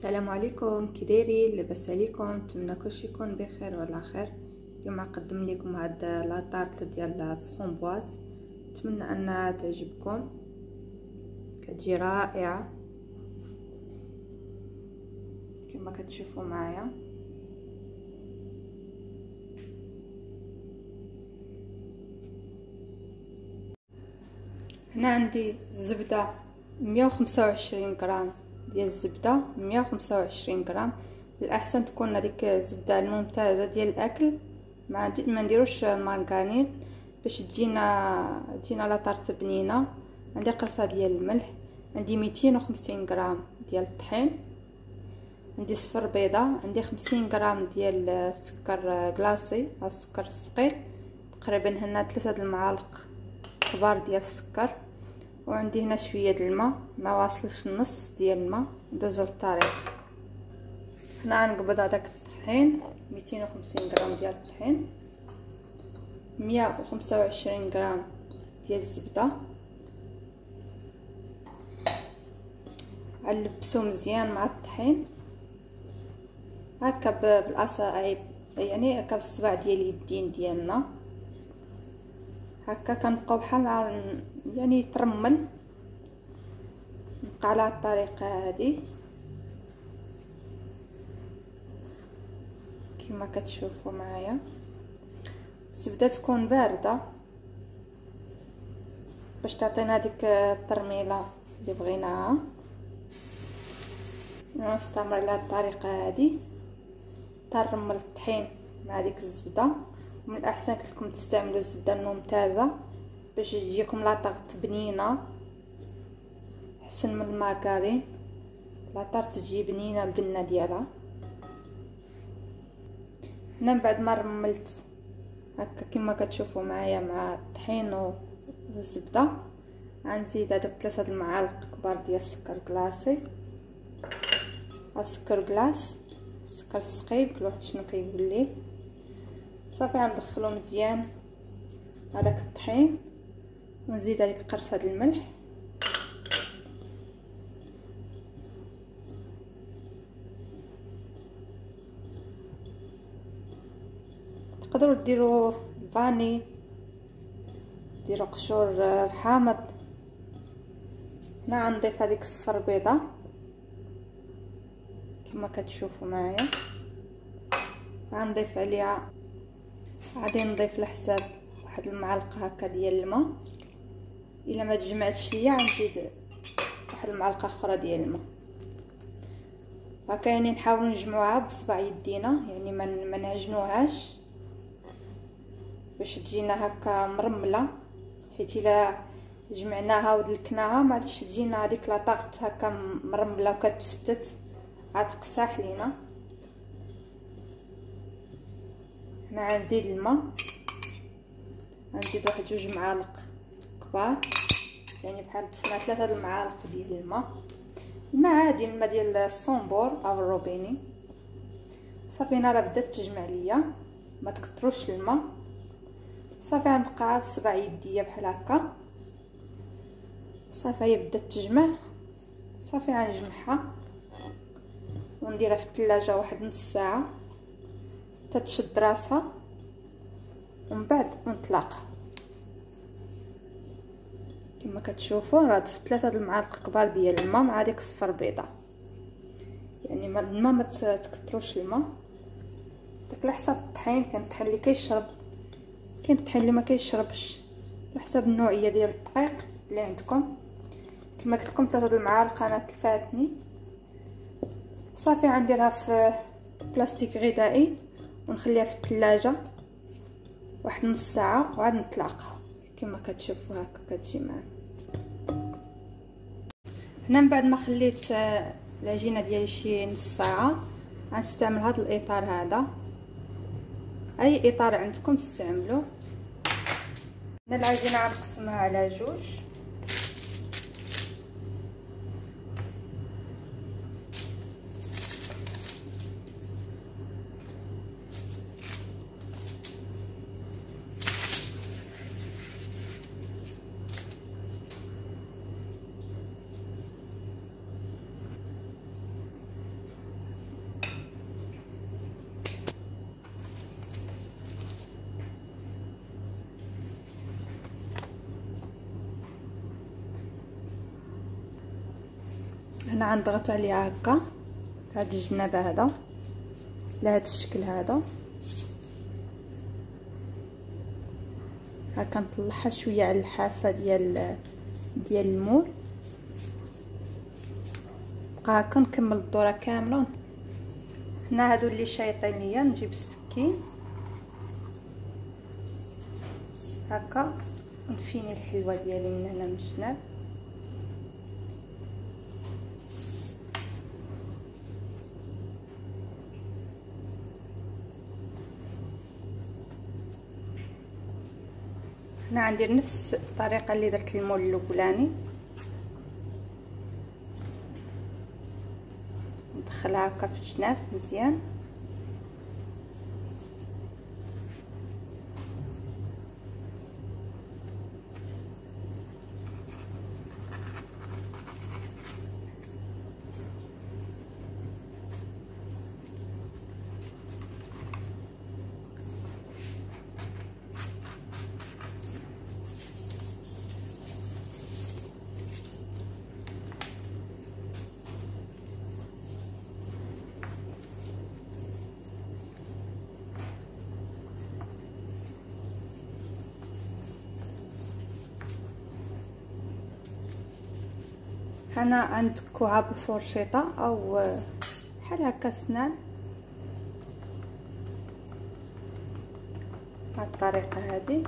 السلام عليكم، كي دايرين؟ لاباس عليكم؟ نتمنى كلشي يكون بخير وعلى خير. اليوم نقدم لكم هاد لاطارت ديال فرومبواز، نتمنى انها تعجبكم، كتجي رائعه كما كتشوفوا معايا. هنا عندي الزبده 125 غرام ديال الزبده، 125 غرام. الاحسن تكون هذيك الزبده الممتازه ديال الاكل، ما نديروش المارغرين باش تجينا لاطارت بنينه. عندي قرصه ديال الملح، عندي 250 غرام ديال الطحين، عندي صفر بيضه، عندي 50 غرام ديال السكر كلاصي او السكر الثقيل، تقريبا هنا 3 المعالق كبار ديال السكر، وعندي هنا شويه د الماء ما واصلش النص ديال الماء. ندوزو للطريق. هنا غنقبض هذاك الطحين 250 غرام ديال الطحين، 125 غرام ديال الزبده، غنلبسو مزيان مع الطحين هكا بالاصابع، يعني هكا بالصبع ديال اليدين ديالنا، هكا كنبقاو بحال يعني يترمل. نبقى على الطريقه هذه كما كتشوفوا معايا. الزبده تكون بارده باش تعطينا ديك الترميله اللي بغيناها. نستمر على الطريقه هذه ترمل الطحين مع ديك الزبده. ومن الاحسن لكم تستعملوا الزبده الممتازه باش تجيكم لاطارت بنينه احسن من المارغرين. لاطارت تجي بنينه البنه ديالها. هنا من بعد ما رملت هكا كما كتشوفوا معايا مع الطحين والزبده، غنزيد هذوك 3 المعالق كبار ديال السكر كلاصي، السكر كلاص، السكر الثقيل، كل واحد شنو كيقول ليه. صافي غندخلو مزيان هذاك الطحين، ونزيد هذيك قرصه د الملح، تقدروا ديروا فاني، ديروا قشور الحامض. هنا غنضيف هذيك صفر بيضه كما كتشوفوا معايا، غنضيف عليها، غادي نضيف لحساب واحد المعلقه هكا ديال الماء. الا ما تجمعتش ليا غنزيد واحد المعلقه اخرى ديال الماء هكا، يعني نحاولوا نجمعوها بصبع يدينا، يعني ما نعجنوهاش باش تجينا هكا مرمله، حيت الا جمعناها ودلكناها ما غاديش تجينا هذيك لاطارت هكا مرمله وكتفتت، غتقصاح لينا. هنا غنزيد الماء، غنزيد واحد 2 معالق كبار، يعني بحال ضفنا 3 المعالق ديال الماء. الماء عادي، الماء ديال الصنبور او الروبيني. صافي هنا راه بدات تجمع ليا، ما تكثروش الماء. صافي غنبقى بصبع يديا بحال هكا. صافي هي بدات تجمع، صافي غنجمعها ونديرها في الثلاجه واحد نص ساعه تتشد راسها، ومن بعد نطلق. كما كتشوفوا راه ضفت 3 المعالق كبار ديال الماء مع ديك صفر بيضه، يعني الماء ما تكثروش الماء. داك على حساب الطحين، كان الطحين اللي كيشرب، كاين الطحين اللي ما كيشربش، على حساب النوعيه ديال الدقيق اللي عندكم. كما قلت لكم 3 المعالق انا كفاتني. صافي غنديرها في بلاستيك غذائي ونخليها في الثلاجه واحد نص ساعه وعاد نطلقها. كما كتشوفوا هكا كتجي معنا. هنا من بعد ما خليت العجينه ديالي شي نص ساعه، غنستعمل هذا الاطار هذا، اي اطار عندكم تستعملوه. هنا العجينه غنقسمها على 2. هنا غنضغط عليها هكا هاد الجناب هذا لهاد الشكل هذا، هكا نطلعها شويه على الحافه ديال المول. بقى هكا نكمل الدوره كامله. هنا هادو اللي شايطين ليا نجيب السكين هكا نفيني الحلوه ديالي من هنا من الجناب. هنا غندير نفس الطريقه اللي درت المول الاولاني، ندخلها هكا في الجناب مزيان. هنا عندكوها بالفرشيطه او بحال هكا سنان بهاد الطريقه هذه.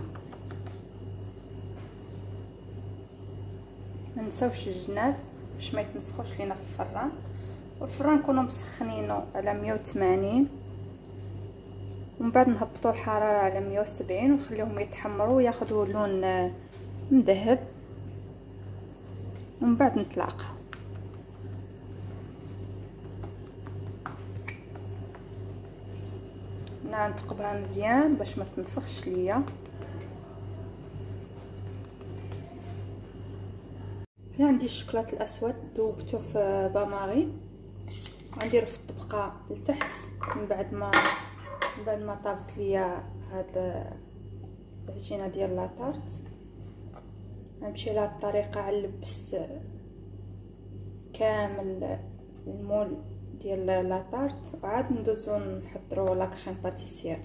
ما نساوش الجناب باش ما يتنفخوش لينا في الفران، والفران نكونوا مسخنينه على 180 ومن بعد نهبطوا الحراره على 170 ونخليهم يتحمروا وياخذوا لون مذهب ومن بعد نتلاقى. هنا نتقبها مزيان باش ما تنفخش ليا. هنا عندي الشوكولاط الاسود ذوبته في باماري، غنديرو في الطبقه لتحت من بعد ما طابت ليا هاد العجينه ديال لاطارت. غنمشي لهاد الطريقه غنلبس كامل المول ديال لاطارت وعاد ندوزو نحضروا لا كريم باتيسير.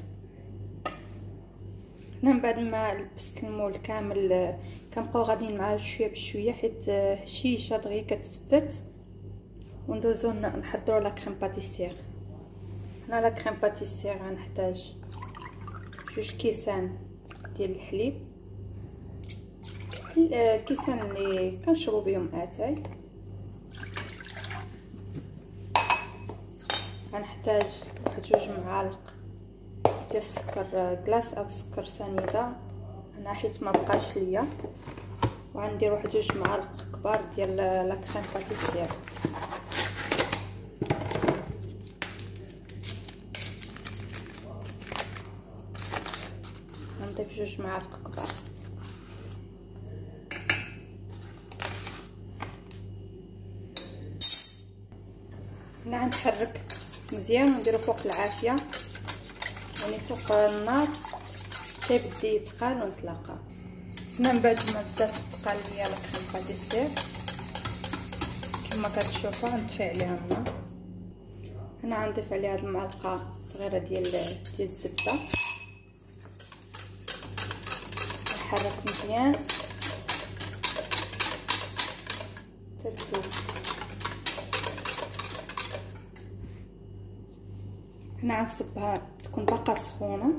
هنا من بعد ما لبست المول كامل كنبقاو غاديين معاه شويه بشويه حيت هشيشه دغيا كتفتت وندوزو نحضروا لا كريم باتيسير. هنا لا كريم باتيسير غنحتاج 2 كيسان ديال الحليب، الكيسان اللي كنشربوا بهم اتاي. غنحتاج 2 معالق ديال السكر كلاص او سكر سنيده انا حيت ما بقاش ليا، وغندير 2 معالق كبار ديال لا كريم باتيسير. غنضيف 2 معالق كبار. هنا غنحرك مزيان ونديرو فوق العافيه، يعني فوق النار حتى يبدا يتقال ونتلاقى. هنا من بعد ما بدات تتقال ليا لا كريم باتيسير كما كتشوفوا غنطفي عليها النار. هنا غنضيف عليها هاد المعلقه صغيره ديال الزبده، نحرك مزيان تذوب. هنا غنصبها تكون باقا سخونه.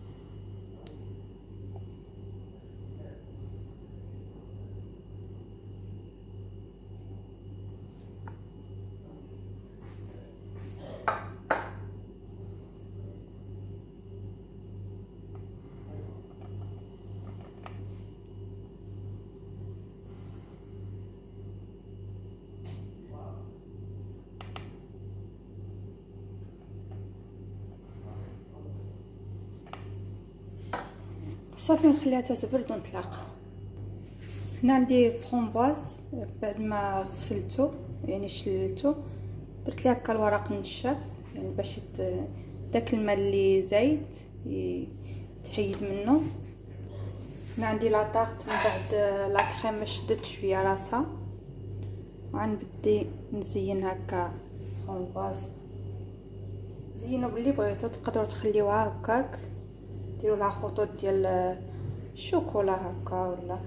صافي نخليها تتبرد ونتلاقى. هنا عندي فرومبواز بعد ما غسلته يعني شللته درت ليه هكا الورق نشاف يعني باش داك الماء اللي زايد يتحيد منه. هنا عندي لاطارت من بعد لا كريم شدت شويه راسها وغنبدي نزين هكا فرومباز. زينوا باللي بغيتو، تقدروا تخليوها هكاك ديروا لها خطوط ديال الشوكولا هكا ولا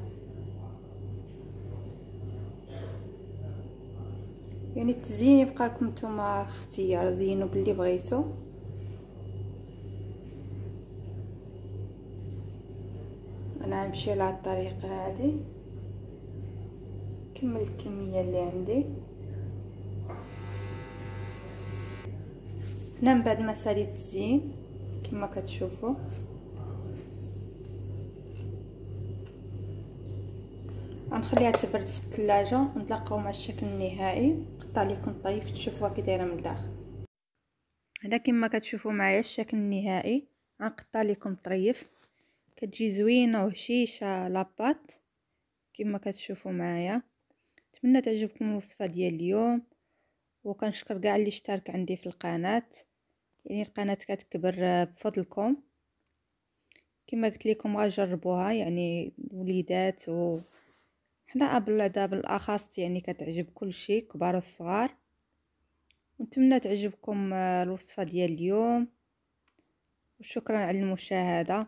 يعني التزيين يبقى لكم نتوما اختيار، زينوا باللي بغيتو. انا نمشي على الطريقه هذه، كمل الكميه اللي عندي. هنا من بعد ما ساليت التزيين كما كتشوفوا غنخليها تبرد في الثلاجه، ونتلاقاو مع الشكل النهائي. نقطع لكم طيف تشوفوها كي دايره من الداخل. هنا كما كتشوفوا معايا الشكل النهائي، غنقطع لكم طريف. كتجي زوينه وهشيشه لاباط كما كتشوفوا معايا. نتمنى تعجبكم الوصفه ديال اليوم، وكنشكر كاع اللي اشترك عندي في القناه. يعني القناه كتكبر بفضلكم. كما قلت لكم غنجربوها يعني الوليدات و حنا ابلدا بالاخص، يعني كتعجب كل شيء كبار والصغار. ونتمنى تعجبكم الوصفه ديال اليوم، وشكرا على المشاهده.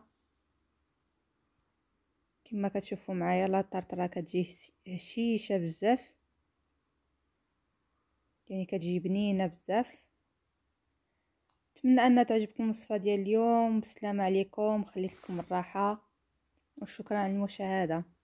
كما كتشوفوا معايا لا طرطره كتجي هشيشه بزاف، يعني كتجي بنينه بزاف. نتمنى ان تعجبكم الوصفه ديال اليوم. بسلام عليكم، خليت لكم الراحه، وشكرا على المشاهده.